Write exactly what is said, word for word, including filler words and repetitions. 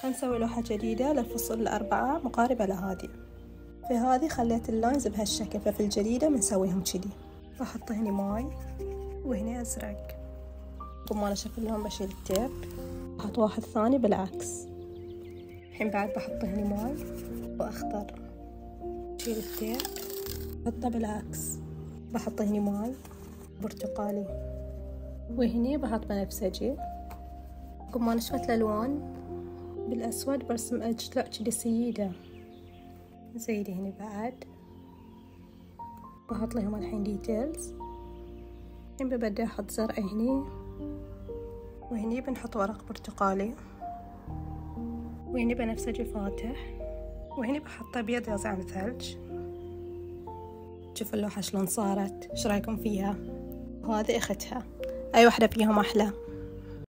حنسوي لوحة جديدة للفصول الأربعة مقاربة لهذه. في هذه خليت اللاينز بهالشكل، ففي الجديدة بنسويهم كذي. بحط هني ماي وهني أزرق. ثم أنا شكلهم بشيل التيب، بحط واحد ثاني بالعكس. الحين بعد بحط هني ماي وأخضر، بشيل التيب بحطه بالعكس. بحط هني ماي برتقالي، وهني بحط بنفسجي. ثم أنا شفت الألوان بالأسود برسم أجزاء كذي سيدة، زيدي هني بعد. بحط لهم الحين ديتيلز. الحين ببدأ أحط زرع هني، وهني بنحط ورق برتقالي، وهني بنفسجي فاتح، وهني بحط أبيض يازع عن ثلج. شوفوا اللوحة شلون صارت، ايش رايكم فيها؟ وهذه اختها، أي واحدة فيهم أحلى؟